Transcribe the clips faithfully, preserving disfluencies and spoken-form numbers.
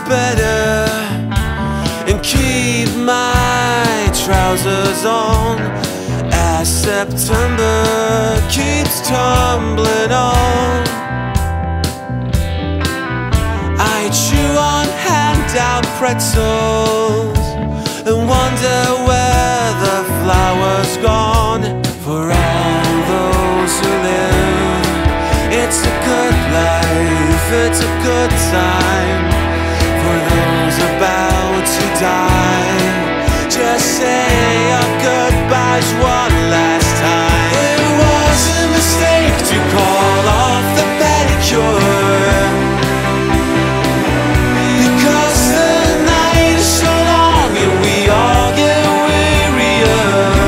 better and keep my trousers on as September keeps tumbling on. I chew on handout pretzels and wonder where the flowers gone. For all those who live, it's a good life, it's a good time. For those about to die, just say our goodbyes one last time. It was a mistake to call off the pedicure, because the night is so long and we all get wearier.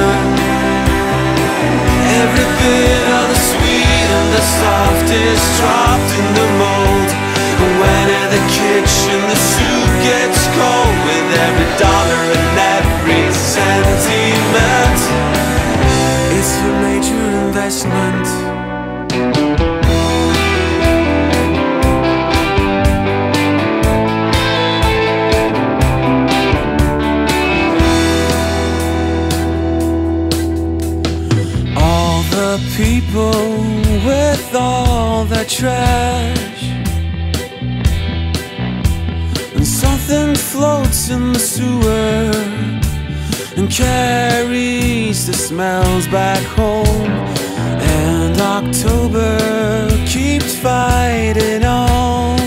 Every bit of the sweet and the soft is dropped in the mold. And when in the kitchen the soup gets cold, with every dollar and every sentiment, it's a major investment. All the people with all their trash, and something floats in the sewer and carries the smells back home. And October keeps fighting on,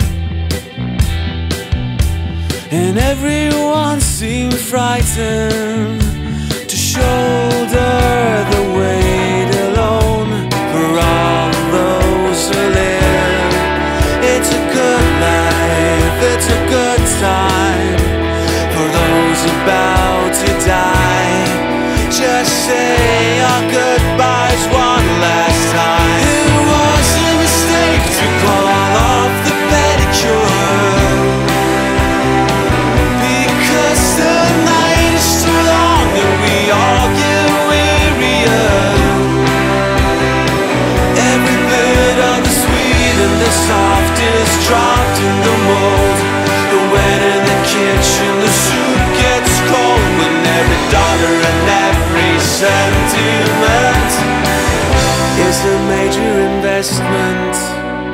and everyone seems frightened to shoulder the weight alone. For all those who live, it's a good life, it's a good time. For those about to die, just say our goodbyes one last time. It was a mistake to call off the pedicure, because the night is too long and we all get wearier. Every bit of the sweet and the soft is dropped in the mold. And when in the kitchen the soup gets cold, when every dollar and every sentiment is a major investment.